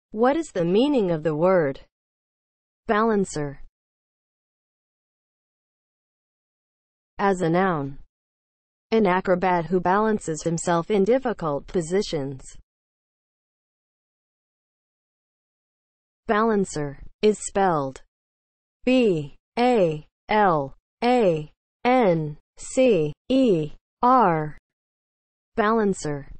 What is the meaning of the word balancer? As a noun, an acrobat who balances himself in difficult positions. Balancer is spelled B-A-L-A-N-C-E-R. Balancer.